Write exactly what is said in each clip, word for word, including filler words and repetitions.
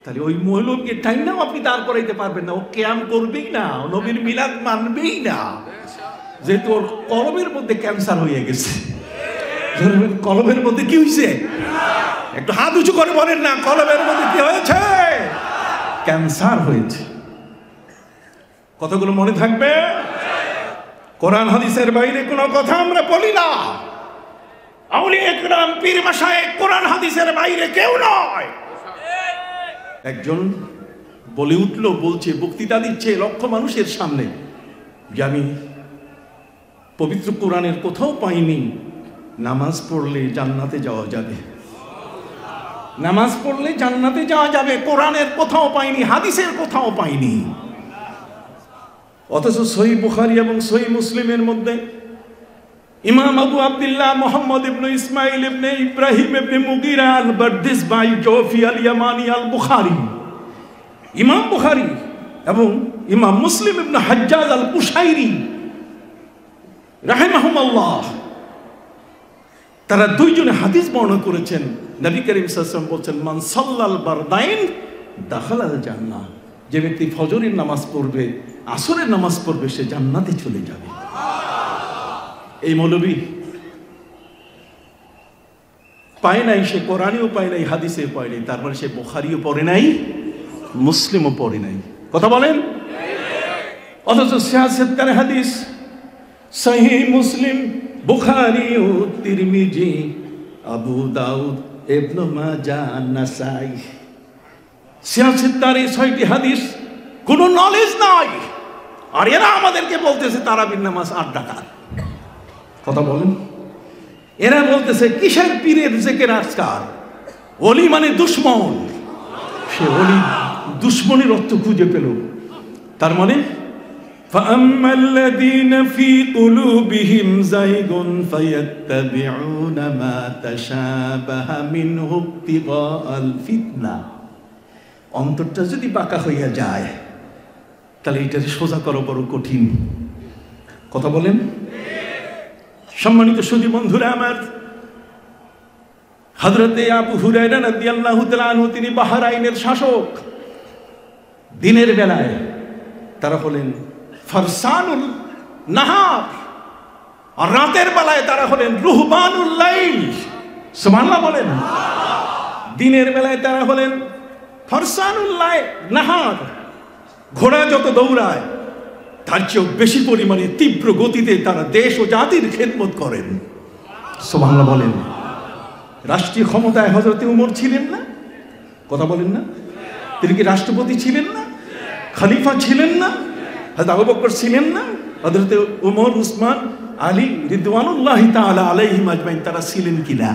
তাহলে ওই মৌলবীকে টাইম নাও আপনি দাঁড় করাইতে পারবেন না, ও ক্যাম করবেই না, নবীর মিলাদ মানবেই না, যেহেতু ওর কলমের মধ্যে ক্যান্সার হয়ে গেছে। কলমের মধ্যে কি হয়েছে? একটু হাত উঁচু করে বলেন না, কলমের মধ্যে কি হয়েছে? ক্যান্সার হয়েছে। কতগুলো মনে থাকবে? কোরআন হাদিসের বাইরে কোনো কথা আমরা বলি না। আউলিয়া কিরাম, পীর মাশায়েখ কোরআন হাদিসের বাইরে কেউ নয়। একজন বলে উঠলো, বলছে, বক্তৃতা দিচ্ছে লক্ষ মানুষের সামনে, যে আমি পবিত্র কোরআনের কোথাও পাইনি নামাজ পড়লে জান্নাতে যাওয়া যাবে, নামাজ পড়লে জান্নাতে যাওয়া যাবে, কোরআনের কোথাও পাইনি, হাদিসের কোথাও পাইনি। অথচ সহিহ বুখারী এবং সহিহ মুসলিমের মধ্যে ইমাম আবু আব্দুল্লাহ মুহাম্মদ ইবনে ইসমাইল ইবনে ইব্রাহিম ইবনে মুগীরা আল বারদিসবাই জওফি আল ইয়ামানি আল বুখারী, ইমাম বুখারী এবং ইমাম মুসলিম ইবনে হাজ্জাজ আল কুশাইরি রাহিমাহুমুল্লাহ, তারা দুইজনে হাদিস বর্ণনা করেছেন। নবী করিম সাল্লাল্লাহু আলাইহি ওয়াসাল্লাম বলেছেন, মান সাল্লাল বারদাইন দাখালাল জান্নাহ, যে ব্যক্তি ফজরের নামাজ পড়বে, আসরের নামাজ পড়বে, সে জান্নাতে চলে যাবে। এই মৌলবী পায় নাই, সে কোরআনেও পায় নাই, হাদিসেও পায় নাই, তারপরে সে বুখারীও পড়ে নাই, মুসলিমও পড়ে নাই। কথা বলেন। অথচ সিয়াসতকার হাদিস সহিহ মুসলিম, বুখারী ও তিরমিজি, আবু দাউদ, ইবনে মাজাহ, নাসাই, সিয়াসতকার এই ছয়টি হাদিস কোনো নলেজ নাই, আর এরা আমাদেরকে বলতেছে তারাবির নামাজ আট রাকাত। কথা বলেন। এরা বলতেছে কিসের পীরের জিকির আজকার, ওলি মানে দুশ্মন। সে ওলি দুশ্মনের অর্থ খুঁজে পেল। তার মানে فَأَمَّا الَّذِينَ فِي قُلُوبِهِمْ زَيْغٌ فَيَتَّبِعُونَ مَا تَشَابَهَ مِنْهُ ابْتِغَاءَ الْفِتْنَةِ, অন্তরটা যদি বাঁকা হইয়া যায় তাহলে এটাকে সোজা করা বড় কঠিন। কথা বলেন। সম্মানিত সুধী বন্ধুরা আমার, হযরতে আবু হুরায়রা রাদিয়াল্লাহু তাআলা আনহু, তিনি বাহরাইনের শাসক। দিনের বেলায় তারা হলেন ফারসানুল নাহার, আর রাতের বেলায় তারা হলেন রুহবানুল লাইল। সুবহানাল্লাহ বলেন। দিনের বেলায় তারা হলেন ফারসানুল লাইল নাহার, ঘোড়া যত দৌড়ায় তার চেয়েও বেশি পরিমাণে তীব্র গতিতে তারা দেশ ও জাতির খেদমত করেন। সুবহানাল্লাহ বলেন। রাষ্ট্রীয় ক্ষমতায় হযরতে উমর ছিলেন না? কথা বলেন না। তিনি কি রাষ্ট্রপতি ছিলেন না? খলিফা ছিলেন না? হযরত আবু বকর ছিলেন না? হযরতে উমর, উসমান, আলী রিদওয়ানুল্লাহি তাআলা আলাইহিম আজমাইন তারা ছিলেন কিনা?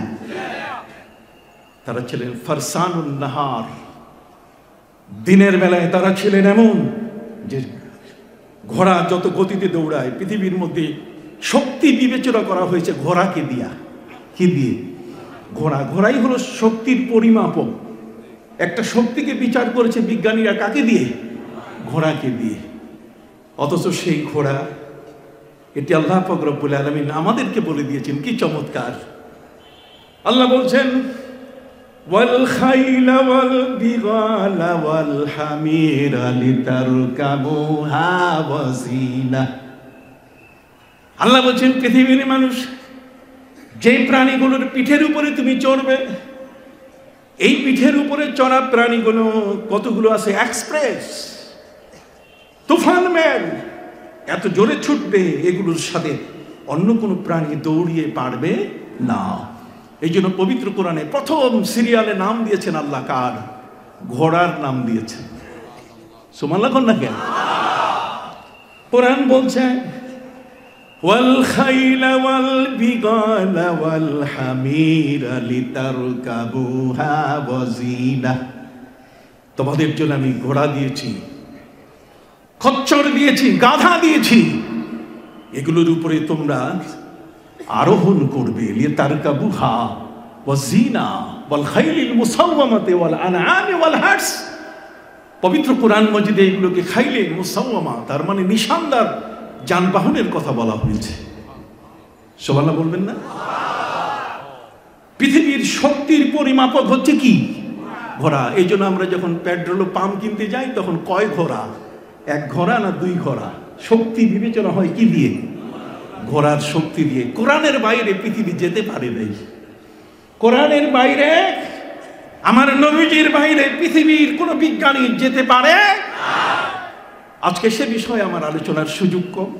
তারা ছিলেন ফারসানুন নাহার। দিনের বেলায় তারা ছিলেন এমন যে ঘোড়া যত গতিতে দৌড়ায়, পৃথিবীর মধ্যে শক্তি বিবেচনা করা হয়েছে ঘোড়াকে দিয়া। কি দিয়ে? ঘোড়া। ঘোড়াই হলো শক্তির পরিমাপক। একটা শক্তিকে বিচার করেছে বিজ্ঞানীরা কাকে দিয়ে? ঘোড়াকে দিয়ে। অথচ সেই ঘোড়া, এটি আল্লাহ পাক রব্বুল আলামিন আমাদেরকে বলে দিয়েছেন। কি চমৎকার! আল্লাহ বলছেন, ওয়াল খাইলা ওয়াল বিগালা ওয়াল হামিরা লিতারকাবুহা ওয়া জিনা। আল্লাহ বলছেন, পৃথিবীর মানুষ, যে প্রাণীগুলোর পিঠের উপরে তুমি চড়বে, এই পিঠের উপরে চড়া প্রাণীগুলো কতগুলো আছে? এক্সপ্রেস, তুফান ম্যান, এত জোরে ছুটবে, এগুলোর সাথে অন্য কোনো প্রাণী দৌড়িয়ে পারবে না। এই জন্য পবিত্র কোরআনে প্রথম সিরিয়ালে নাম দিয়েছেন আল্লাহ কার? ঘোড়ার নাম দিয়েছেন। সুবহানাল্লাহ কোন না কেন? কোরআন বলছে, ওয়াল খাইলা ওয়াল বিগালা ওয়াল হামিরা লিতারকাবুহা ওয়া জিনা। তোমাদের জন্য আমি ঘোড়া দিয়েছি, খচ্চর দিয়েছি, গাধা দিয়েছি, এগুলোর উপরে তোমরা আরোহণ করবে। লিতারকাবুহা ওয়া জিনা ওয়াল খাইলিল মুসাওয়ামাতি ওয়াল আনআমি ওয়াল হারস। পবিত্র কোরআন মাজিদে এগুলোকে খাইলে মুসাওয়ামা, তার মানে নিশানদার যানবাহনের কথা বলা হয়েছে। সুবহানাল্লাহ বলবেন না? পৃথিবীর শক্তির পরিমাপক হচ্ছে কি? ঘোড়া। এই জন্য আমরা যখন পেট্রোল পাম্প কিনতে যাই তখন কয় ঘোড়া, এক ঘোড়া না দুই ঘোড়া? শক্তি বিবেচনা হয় কি দিয়ে? ঘোড়ার শক্তি দিয়ে। কোরআনের বাইরে পৃথিবী যেতে পারে নাই। কোরআনের বাইরে, আমার নবীজির বাইরে পৃথিবীর কোন বিজ্ঞানী যেতে পারে? আজকে সে বিষয়ে আমার আলোচনার সুযোগ কম।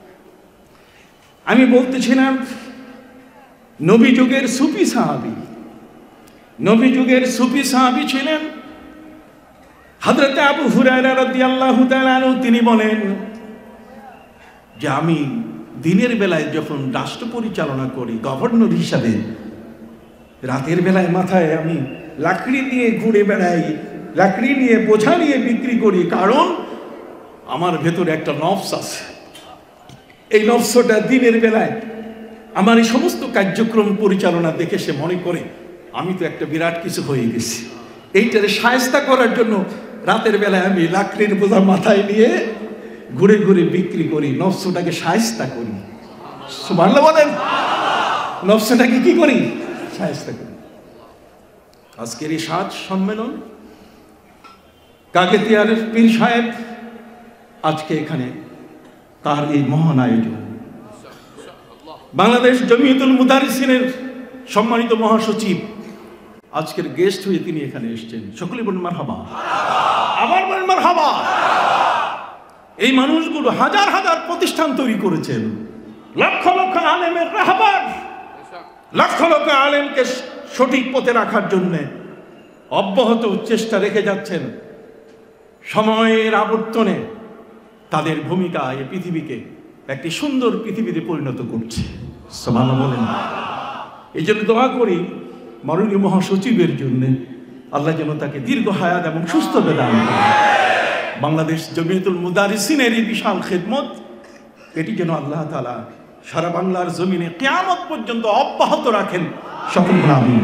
আমি বলতেছিলাম নবী যুগের সুফি সাহাবী, নবী যুগের সুফি সাহাবী ছিলেন হযরত আবু হুরায়রা রাদিয়াল্লাহু তাআলা আনহু। তিনি বলেন যে আমি দিনের বেলায় যখন রাষ্ট্র পরিচালনা করি গভর্নর হিসাবে, রাতের বেলায় মাথায় আমি লাকড়ি নিয়ে ঘুরে বেড়াই, লাকড়ি নিয়ে বোঝা নিয়ে বিক্রি করি, কারণ আমার ভেতরে একটা নফস আছে। এই নফসটা দিনের বেলায় আমার এই সমস্ত কার্যক্রম পরিচালনা দেখে সে মনে করে আমি তো একটা বিরাট কিছু হয়ে গেছি। এইটারে শায়েস্তা করার জন্য রাতের বেলায় আমি লাকড়ির বোঝা মাথায় নিয়ে ঘুরে ঘুরে বিক্রি করি, নফসটাকে শায়েস্তা করি। সুবহানাল্লাহ বলেন। নফসটাকে কি করি? শায়েস্তা করি। আজকের এই সাত সম্মেলন কাগেতিয়ার পীর সাহেব আজকে এখানে তার এই মহান আয়োজন। বাংলাদেশ জমিয়তুল মুদারিসিনের সম্মানিত মহাসচিব আজকের গেস্ট হয়ে তিনি এখানে এসেছেন। সকলে বলুন মারহাবা। আবার বলুন মারহাবা। এই মানুষগুলো হাজার হাজার প্রতিষ্ঠান তৈরি করেছেন, লক্ষ লক্ষ আলেমের রাহবার, লক্ষ লক্ষ আলেমকে সঠিক পথে রাখার জন্য অব্যাহত চেষ্টা রেখে যাচ্ছেন। সময়ের আবর্তনে তাদের ভূমিকা এই পৃথিবীকে একটি সুন্দর পৃথিবীতে পরিণত করছে। সুবহানাল্লাহ বলেন। এই জন্য দোয়া করি মাননীয় মহাসচিবের জন্য, আল্লাহ যেন তাকে দীর্ঘ হায়াত এবং সুস্থতা দান করেন। বাংলাদেশ জমিয়তুল মুদারিসিনের এই বিশাল খেদমত, এটি যেন আল্লাহ তাআলা সারা বাংলার জমিনে কিয়ামত পর্যন্ত অব্যাহত রাখেন। সকল আমিন।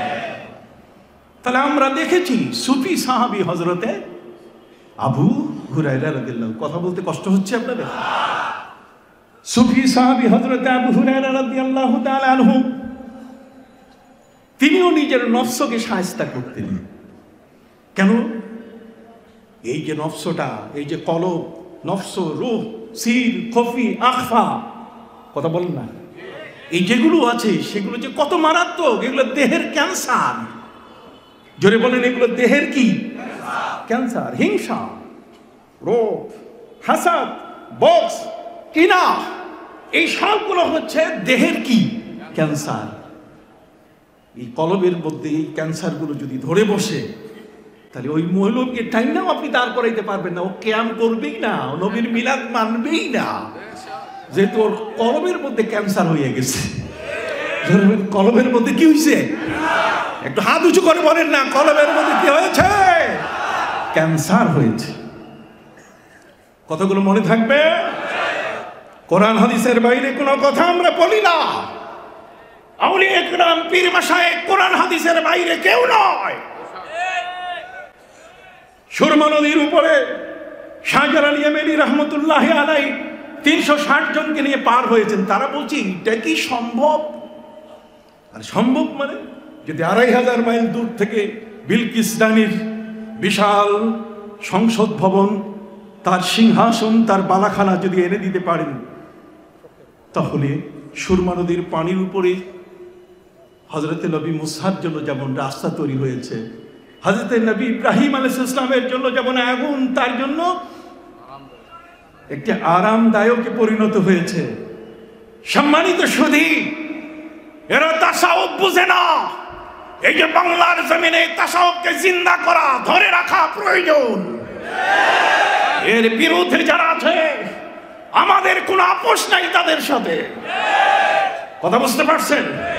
তাহলে আমরা দেখেছি সুফি সাহাবী হযরতে আবু হুরায়রা রাদিয়াল্লাহু, কথা বলতে কষ্ট হচ্ছে আপনাদের? সুফি সাহাবী হযরতে আবু হুরায়রা রাদিয়াল্লাহু তাআলা আনহু, তিনিও নিজের নফসকে শায়েস্তা করতেন। কেন? এই যে নফসটা, এই যে কলব, নফস, রূহ, সির, খফি, আখফা, কথা বলেন না, এই যেগুলো আছে সেগুলো যে কত মারাত্মক, এগুলো দেহের ক্যান্সার। জোরে বলেন, এগুলো দেহের কি ক্যান্সার? হিংসা, রোগ, হাসাদ, বক্স, কিনা, এই সবগুলো হচ্ছে দেহের কি ক্যান্সার। এই কলবের মধ্যে এই ক্যান্সারগুলো যদি ধরে বসে, তাহলে ওই মৌলবীকে টাইম নাও আপনি দাঁড় করাইতে পারবেন না। ও ক্যাম করবেই না, নবীর মিলাদ মানবেই না, যেহেতু ওর কলবের মধ্যে ক্যান্সার হয়ে গেছে। কলবের মধ্যে কি হয়েছে? একটু হাত উঁচু করে বলেন না, কলবের মধ্যে কি হয়েছে? ক্যান্সার হয়েছে। কথাগুলো মনে থাকবে। কোরআন হাদিসের বাইরে কোনো কথা আমরা বলি না। আউলিয়া কিরাম, পীর মাশায়েখ কোরআন হাদিসের বাইরে কেউ নয়। সুরমা নদীর উপরে শাহজালাল ইয়ামানি রহমতুল্লাহি আলাইহি তিনশো ষাট জনকে নিয়ে পার হয়েছেন। তারা বলছে এটা কি সম্ভব? আর সম্ভব মানে যদি আড়াই হাজার মাইল দূর থেকে বিলকিস রানীর বিশাল সংসদ ভবন, তার সিংহাসন, তার বালাখানা যদি এনে দিতে পারেন, তাহলে সুরমা নদীর পানির উপরে হযরতে নবী মুসার জন্য যেমন রাস্তা তৈরি হয়েছে, হযরতে নবী ইব্রাহিম আলাইহিস সালামের জন্য যেমন আগুন তার জন্য একটি আরামদায়কে পরিণত হয়েছে। সম্মানিত সুধী, এরা তাসাউফ বুঝে না। এই যে বাংলার জমিনে তাসাউফকে জিন্দা করা, ধরে রাখা প্রয়োজন। এর বিরুদ্ধে যারা আছে, আমাদের কোনো আপোষ নাই তাদের সাথে। কথা বুঝতে পারছেন?